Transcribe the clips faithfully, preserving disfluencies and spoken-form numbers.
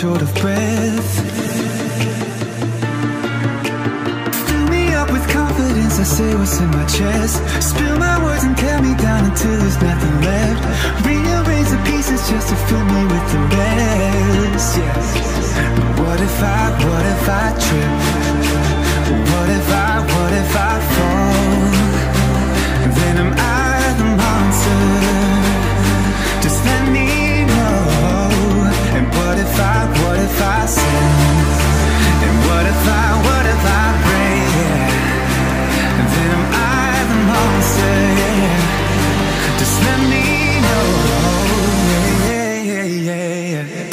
short of breath. Fill me up with confidence, I say what's in my chest. Spill my words and tear me down until there's nothing left. Rearrange the pieces just to fill me with the rest. Yeah. But what if I, what if I trip? What if I, what if I fall? Then am I the monster? Just let me know. And what if I, what if I sin? And what if I, what if I break? Yeah. Then am I the monster? Yeah. Just let me know. Yeah, yeah, yeah, yeah.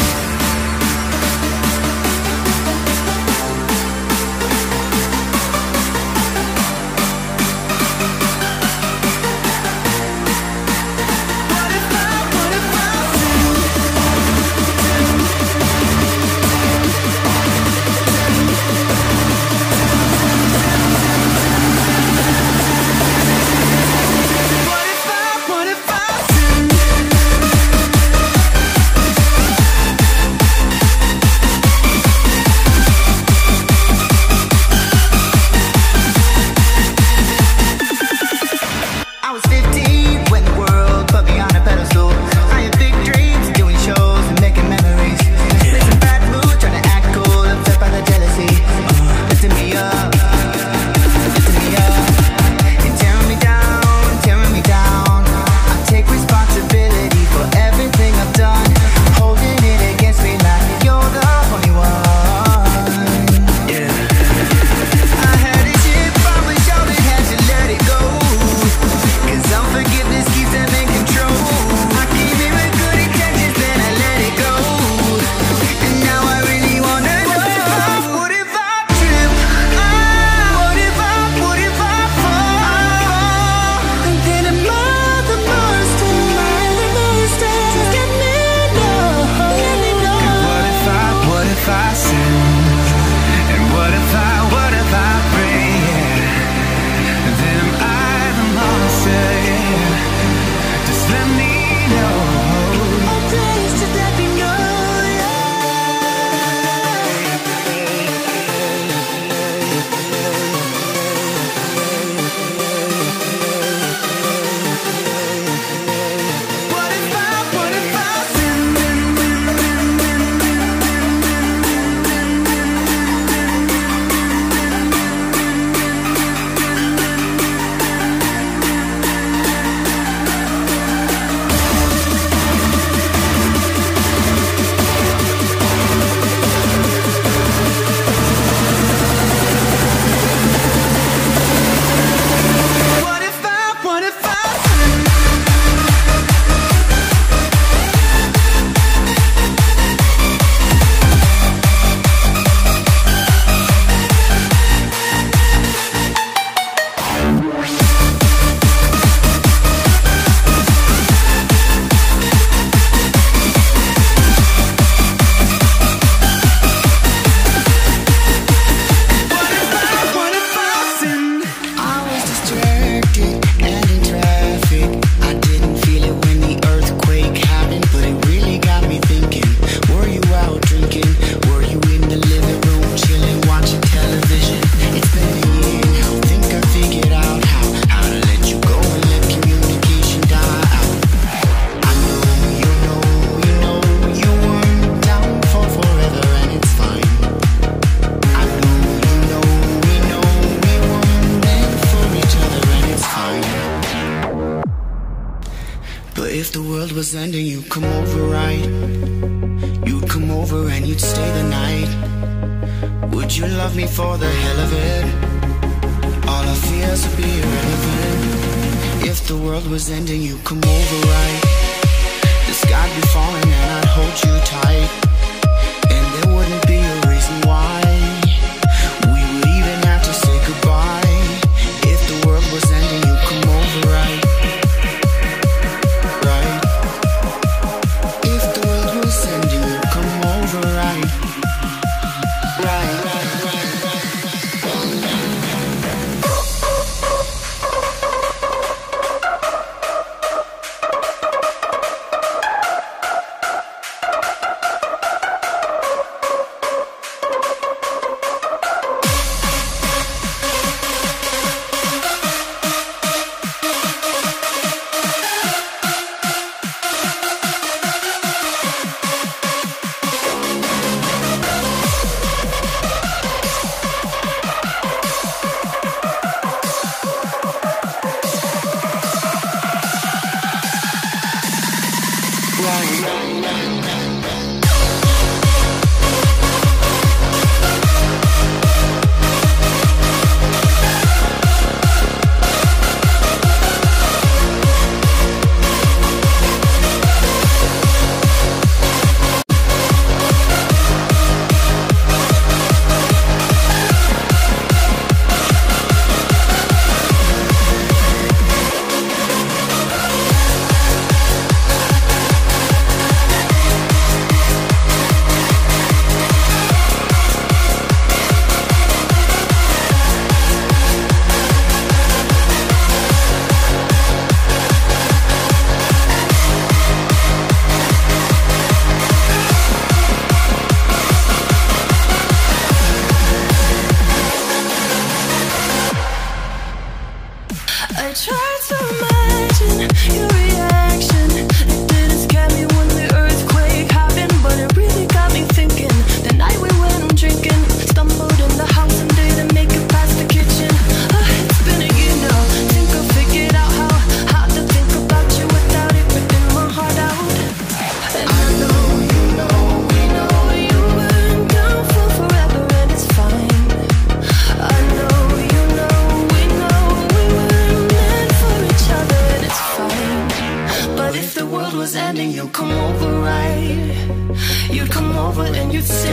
If the world was ending, you'd come over, right? You'd come over and you'd stay the night. Would you love me for the hell of it? All our fears would be irrelevant. If the world was ending, you'd come over, right? The sky'd be falling and I'd hold you tight, and there wouldn't be a reason why we would even have to say goodbye. If the world was ending, you'd come over, right?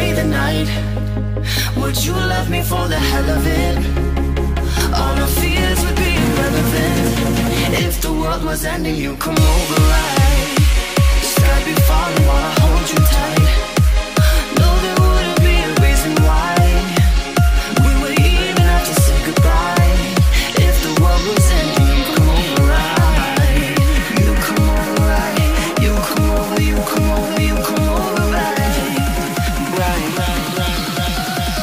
stay the night? Would you love me for the hell of it? All our fears would be irrelevant. If the world was ending, you come over right. The sky be falling while I hold you tight. No, there wouldn't be a reason why we would even have to say goodbye. If the world was ending, you come over right. You come over right. You come over, you come over, you come over right. Right, right, right, right.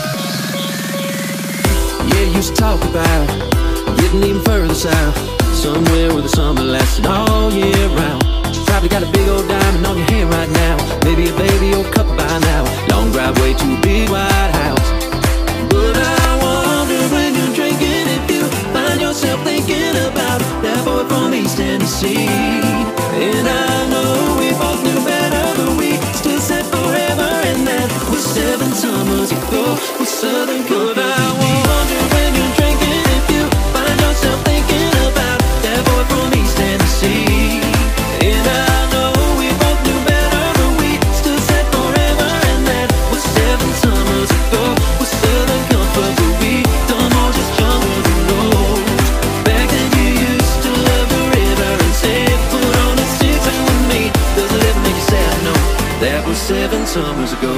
Yeah, you used to talk about getting even further south, somewhere where the summer lasted all year round. You probably got a big old diamond on your hand right now, maybe a baby or a couple by now. Long driveway to a big white house. But I wonder when you're drinking if you find yourself thinking about that boy from East Tennessee. And I know we both knew better, but we still said forever, and that was seven summers ago with Southern Company. I wonder when you're drinking if you find yourself thinking about that boy from East Tennessee. And I know we both knew better, but we still said forever, and that was seven summers ago with Southern Comfort. But we done all just jungle and roads. Back then you used to love the river and say, put on a six with me. Does it ever make you sad? No, that was seven summers ago.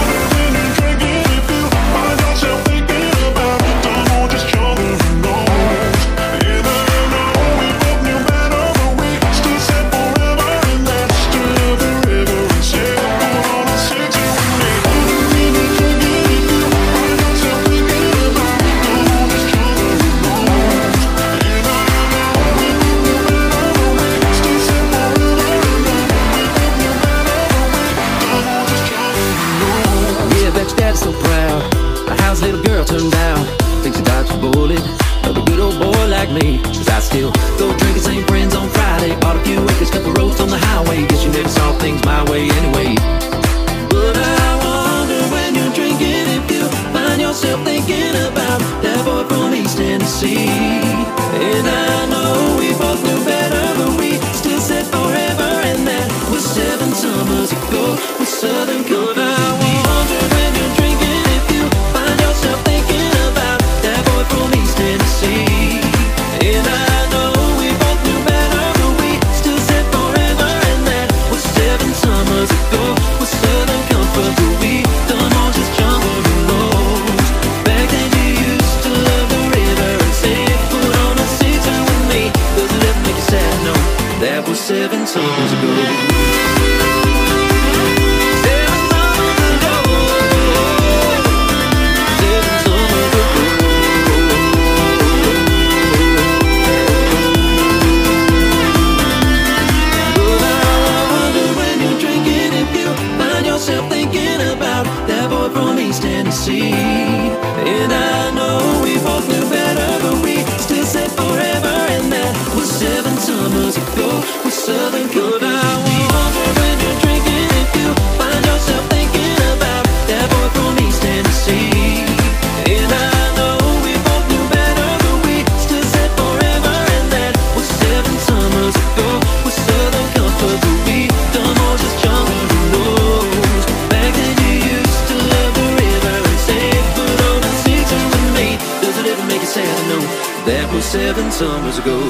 So proud, a house little girl turned down, thinks she dodged a bullet of a good old boy like me. Cause I still go drinking, same friends on Friday. Bought a few acres, cut the roads on the highway. Guess you never saw things my way anyway. But I wonder when you're drinking if you find yourself thinking about that boy from East Tennessee. And I know we both knew better, but we still said forever, and that was seven summers ago with Southern Company. I wonder when you're drinking if you find yourself thinking about that boy from East Tennessee. And I know we both knew better, but we still said forever, and that was seven summers ago with Southern Comfort. But we done all just jungle and roads. Back then you used to love the river and say, put on a season with me. Does it ever make you sad? No, that was seven summers ago. Thinking about that boy from East Tennessee. And I know we both knew better, but we still said forever, and that was seven summers ago with Southern Company. I wonder when you're drinking if you find yourself thinking about that boy from East Tennessee. And I know we both knew better, but we still said forever, and that was seven summers ago with Southern Comfort. But we done all just jungle and roads. Back then you used to love the river and say, put on a season with me. Does it ever make you sad? No, that was seven summers ago.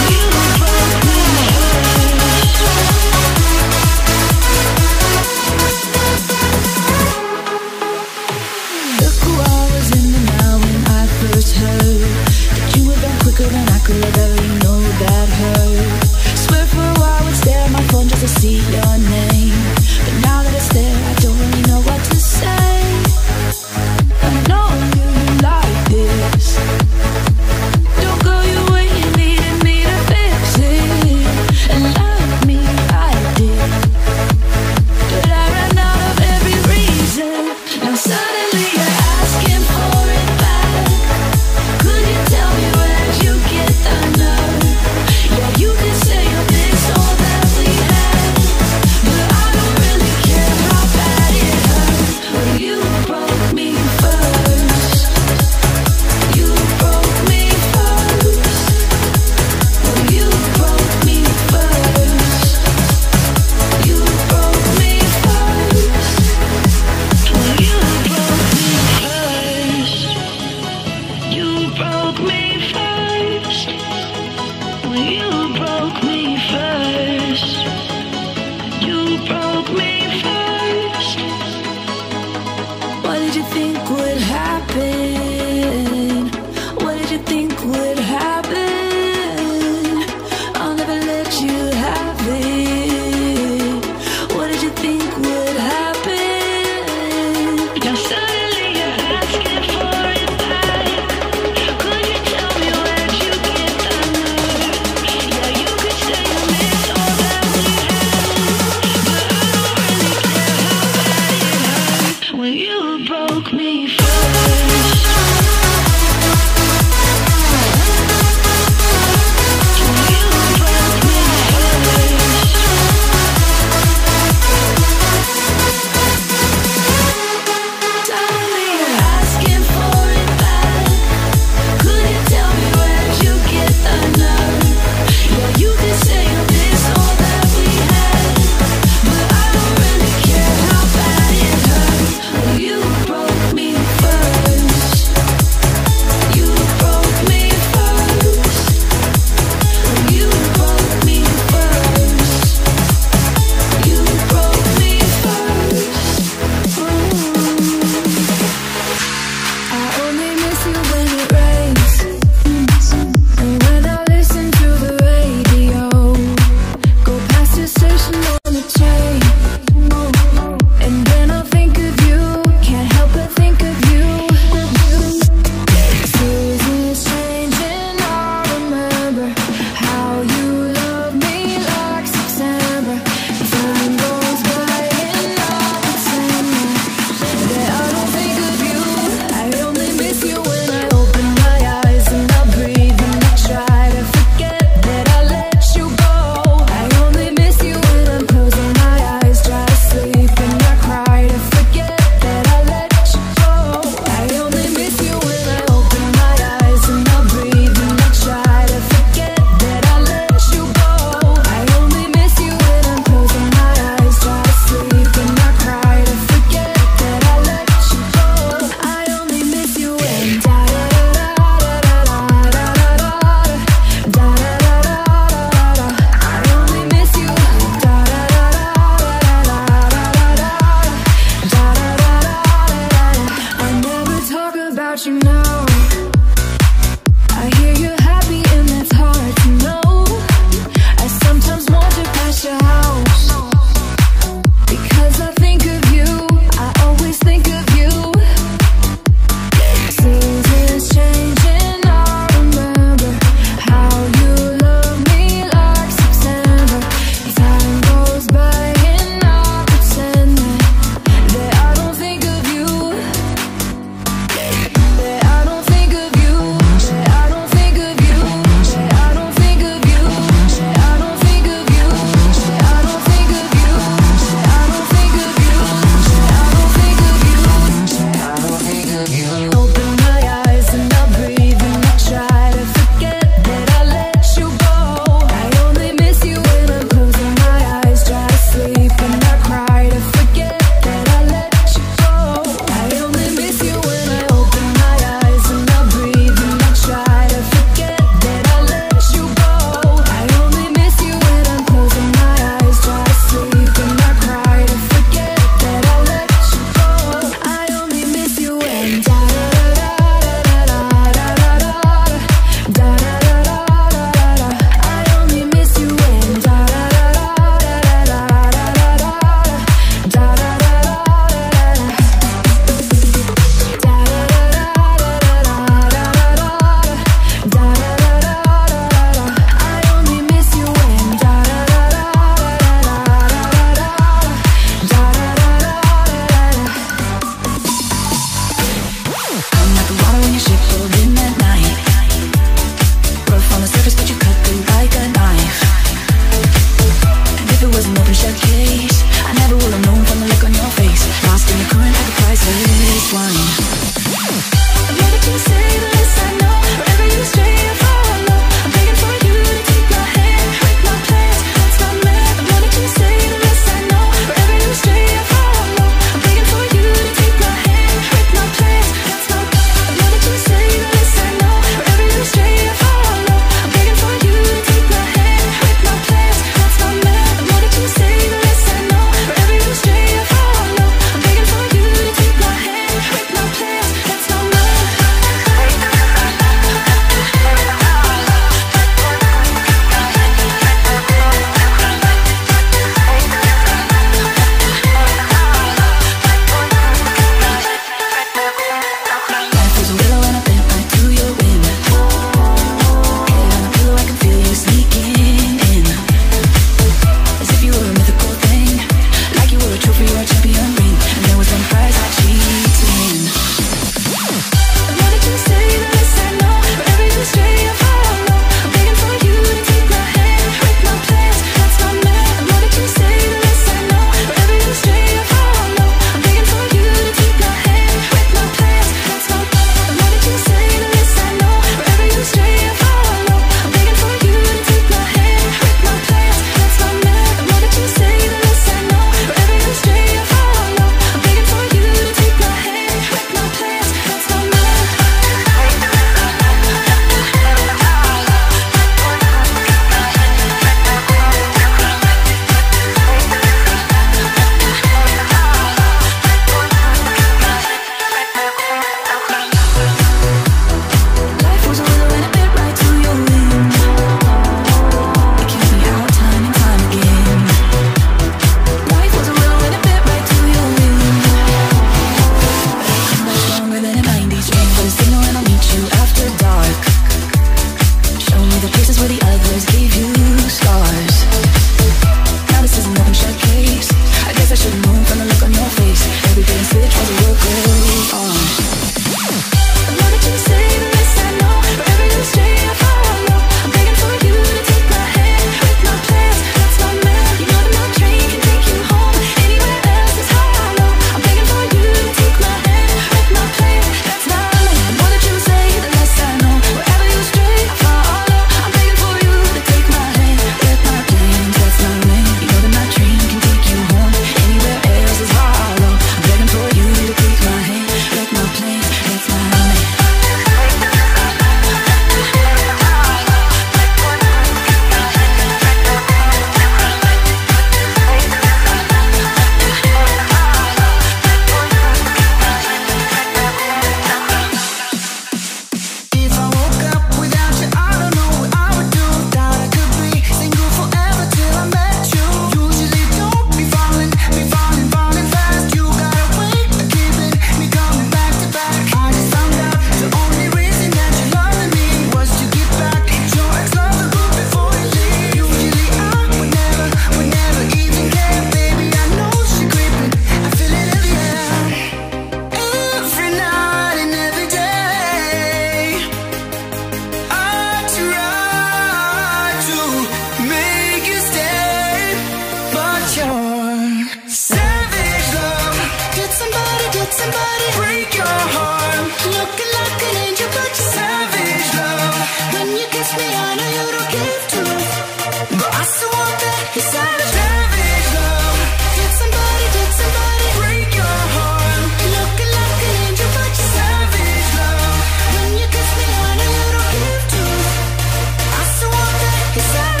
somebody, break your heart. Looking like an angel, but you're savage, love. When you kiss me, I know you don't give truth, but I still want that. You're savage, savage, love. Did somebody, did somebody break your heart? Looking like an angel, but you're savage, love. When you kiss me, I know you don't give truth, I still want that. You're savage.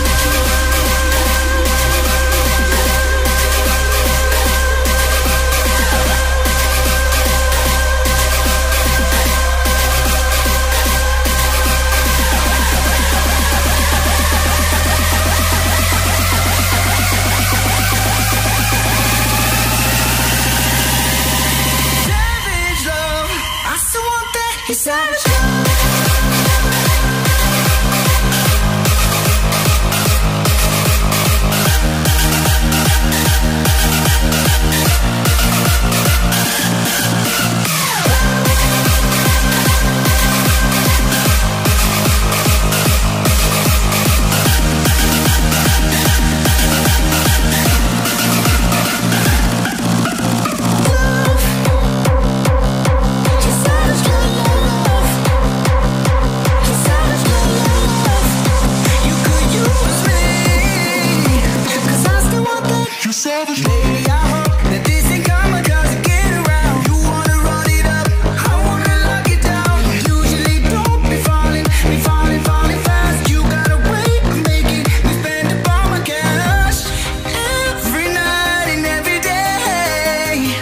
Savage love. Baby, I hope that this ain't karma, doesn't get around. You wanna run it up, I wanna lock it down. Usually don't be falling, be falling, falling fast. You got a way of making me spend up all my cash. Every night and every day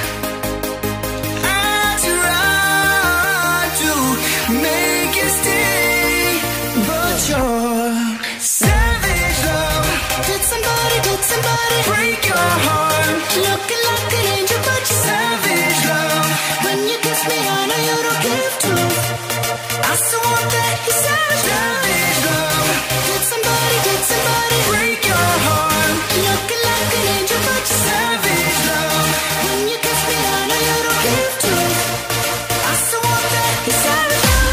I try to make you stay, but you're savage love. Did somebody, did somebody break your heart? Looking like an angel, but you're savage love. When you kiss me, I know you don't give truth, I still want that. You're savage, savage love. Did somebody, did somebody break your heart? Looking like an angel, but you're savage love. When you kiss me, I know you don't give truth, I still want that. You're savage.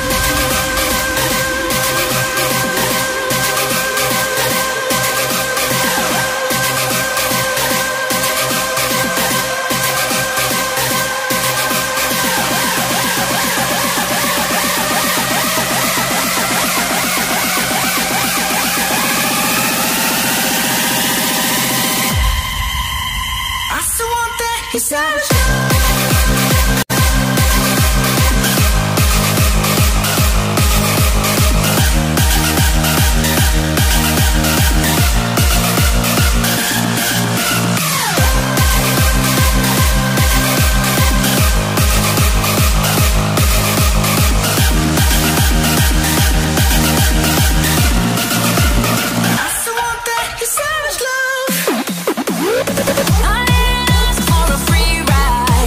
I still want that. You're savage. I still want that. You're savage love. I asked for a free ride.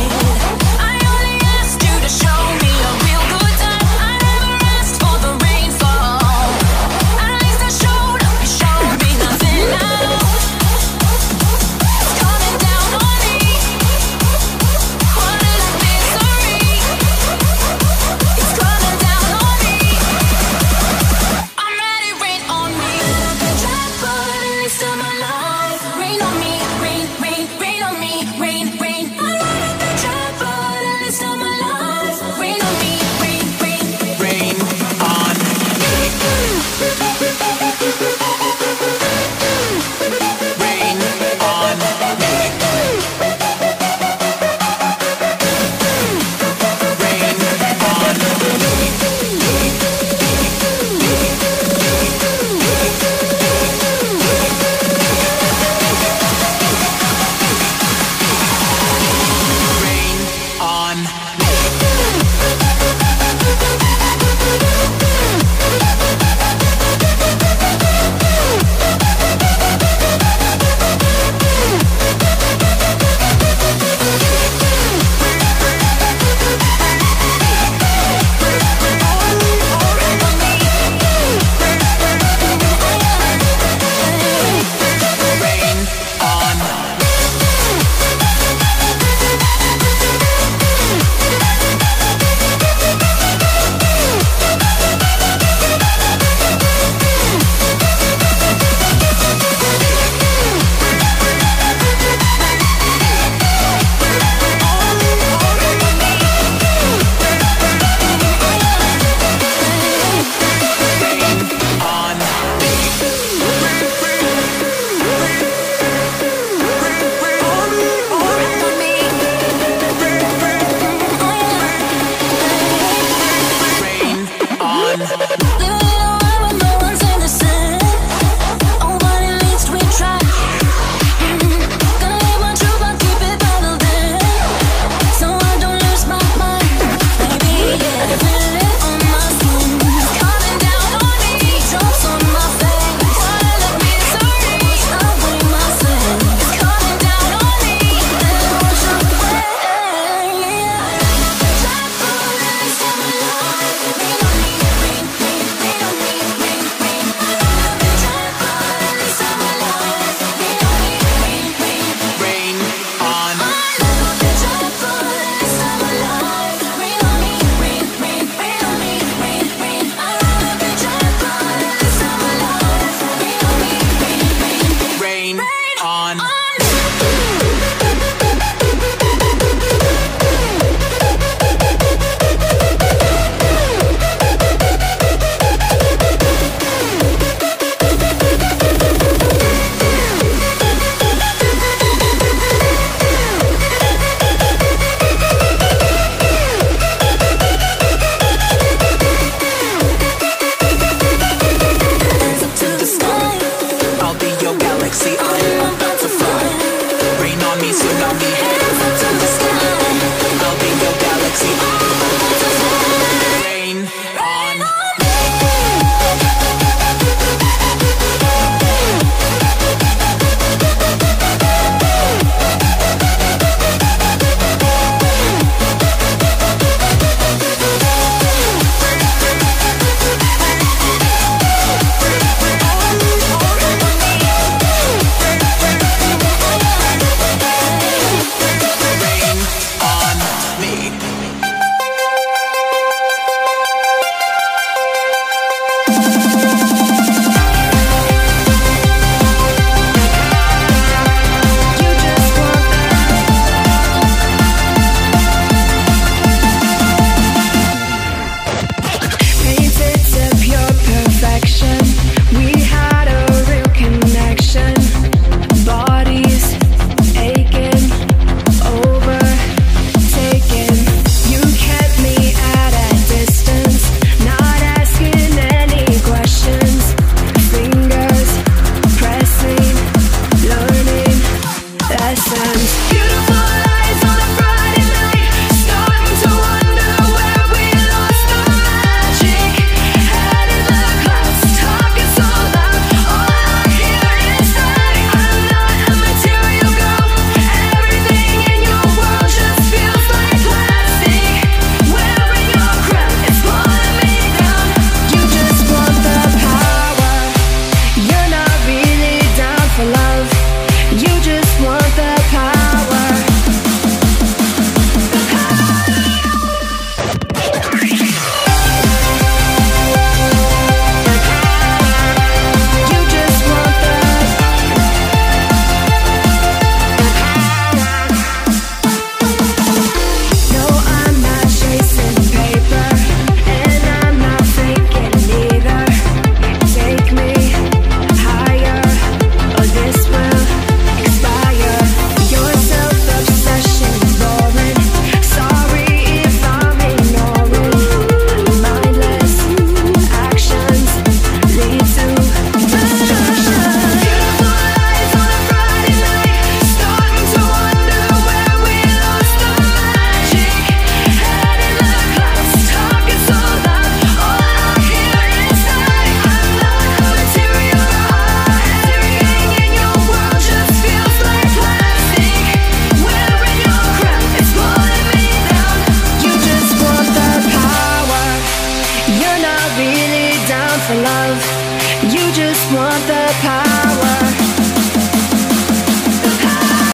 sexy island.